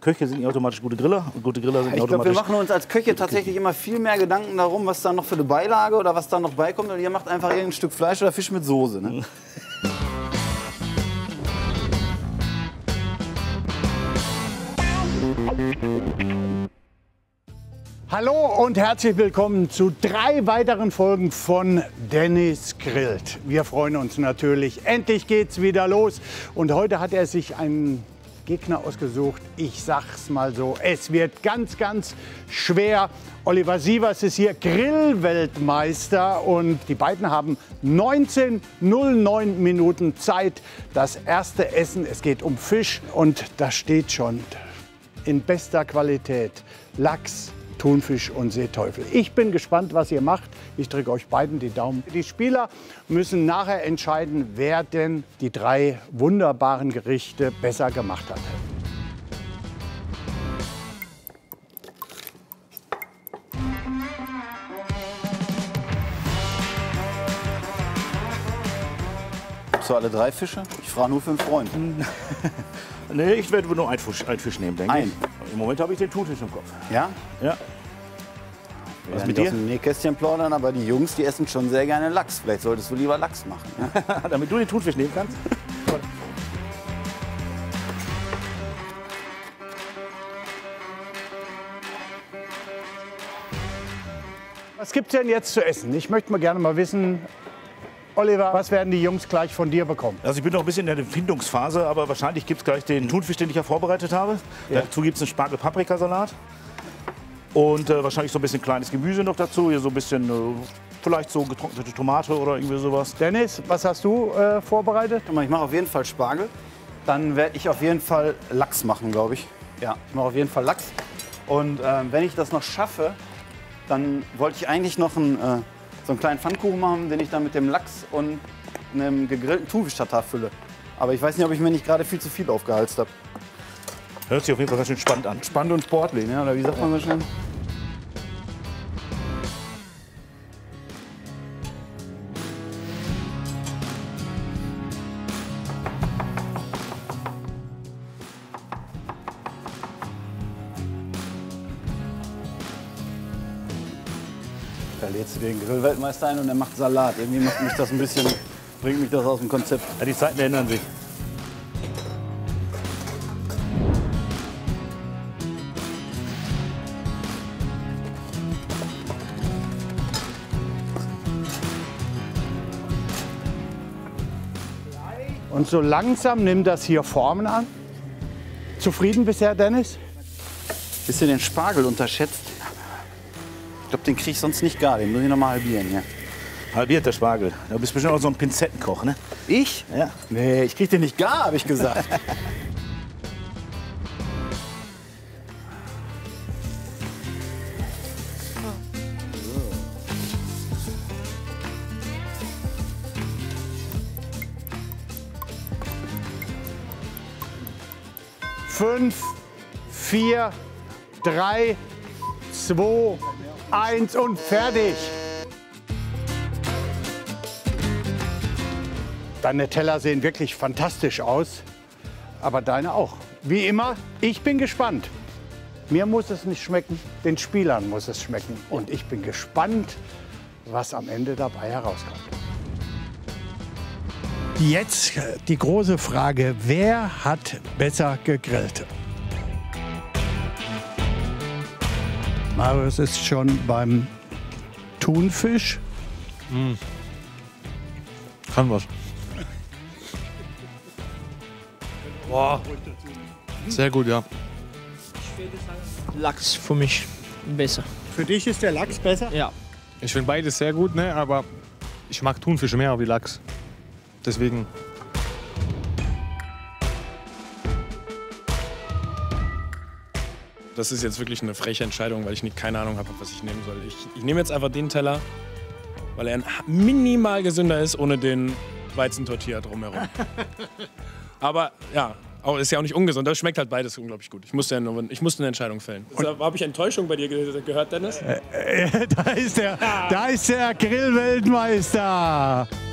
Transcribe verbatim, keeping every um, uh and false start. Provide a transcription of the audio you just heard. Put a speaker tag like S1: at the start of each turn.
S1: Köche sind nicht automatisch gute Griller. Gute Griller sind
S2: Ich glaube,
S1: automatisch...
S2: wir machen uns als Köche tatsächlich immer viel mehr Gedanken darum, was da noch für eine Beilage oder was da noch beikommt. Und ihr macht einfach irgendein Stück Fleisch oder Fisch mit Soße. Ne?
S3: Hallo und herzlich willkommen zu drei weiteren Folgen von Dennis grillt. Wir freuen uns natürlich. Endlich geht's wieder los. Und heute hat er sich einen Gegner ausgesucht. Ich sag's mal so, es wird ganz, ganz schwer. Oliver Sievers ist hier Grillweltmeister und die beiden haben neunzehn Komma null neun Minuten Zeit. Das erste Essen, es geht um Fisch und da steht schon in bester Qualität Lachs, Thunfisch und Seeteufel. Ich bin gespannt, was ihr macht. Ich drücke euch beiden die Daumen. Die Spieler müssen nachher entscheiden, wer denn die drei wunderbaren Gerichte besser gemacht hat.
S2: Hast du alle drei Fische? Ich frage nur für einen Freund.
S1: Nee, ich werde nur einen Fisch, einen Fisch nehmen, denke
S2: Ein.
S1: ich. Im Moment habe ich den Thunfisch im Kopf.
S2: Ja?
S1: Ja.
S2: Wir
S1: Was
S2: werden
S1: mit
S2: nicht
S1: dir?
S2: aus dem Nähkästchen plaudern, aber die Jungs, die essen schon sehr gerne Lachs. Vielleicht solltest du lieber Lachs machen. Ja?
S1: Damit du den Thunfisch nehmen kannst.
S3: Was gibt's denn jetzt zu essen? Ich möchte mal gerne mal wissen, Oliver, was werden die Jungs gleich von dir bekommen?
S1: Also ich bin noch ein bisschen in der Findungsphase, aber wahrscheinlich gibt es gleich den Thunfisch, den ich ja vorbereitet habe.
S3: Ja.
S1: Dazu gibt es einen Spargel-Paprikasalat. Und äh, wahrscheinlich so ein bisschen kleines Gemüse noch dazu. Hier so ein bisschen, äh, vielleicht so getrocknete Tomate oder irgendwie sowas.
S3: Dennis, was hast du äh, vorbereitet?
S2: Ich mache auf jeden Fall Spargel. Dann werde ich auf jeden Fall Lachs machen, glaube ich. Ja, ich mache auf jeden Fall Lachs. Und ähm, wenn ich das noch schaffe, dann wollte ich eigentlich noch einen, äh, so einen kleinen Pfannkuchen machen, den ich dann mit dem Lachs und einem gegrillten Thunfisch-Tatar fülle. Aber ich weiß nicht, ob ich mir nicht gerade viel zu viel aufgehalst habe.
S1: Hört sich auf jeden Fall ganz schön spannend an.
S2: Spannend und sportlich, ne? Oder wie sagt man so schön? Da lädst du den Grillweltmeister ein und er macht Salat. Irgendwie macht mich das ein bisschen, bringt mich das aus dem Konzept.
S1: Ja, die Zeiten ändern sich.
S3: Und so langsam nimmt das hier Formen an. Zufrieden bisher, Dennis?
S2: Bisschen den Spargel unterschätzt. Ich glaube, den kriege ich sonst nicht gar. Den muss ich noch mal halbieren. Ja.
S1: Halbiert der Spargel. Du bist bestimmt auch so ein Pinzettenkoch, ne?
S2: Ich?
S1: Ja.
S2: Nee, ich kriege den nicht gar, habe ich gesagt.
S3: Fünf, vier, drei, zwei, eins und fertig. Deine Teller sehen wirklich fantastisch aus, aber deine auch. Wie immer, ich bin gespannt. Mir muss es nicht schmecken, den Spielern muss es schmecken. Und ich bin gespannt, was am Ende dabei herauskommt. Jetzt die große Frage, wer hat besser gegrillt? Marius ist schon beim Thunfisch.
S4: Mm. Kann was. Boah. Sehr gut, ja.
S5: Lachs für mich besser.
S3: Für dich ist der Lachs besser?
S5: Ja.
S4: Ich finde beides sehr gut, ne? Aber ich mag Thunfisch mehr wie Lachs. Deswegen. Das ist jetzt wirklich eine freche Entscheidung, weil ich nicht, keine Ahnung habe, was ich nehmen soll. Ich, ich nehme jetzt einfach den Teller, weil er minimal gesünder ist, ohne den Weizentortilla drumherum. Aber ja, auch, ist ja auch nicht ungesund. Das schmeckt halt beides unglaublich gut. Ich musste, eine, ich musste eine Entscheidung fällen. Habe ich Enttäuschung bei dir ge gehört, Dennis?
S3: Äh, äh, da ist der, da ist der Grillweltmeister.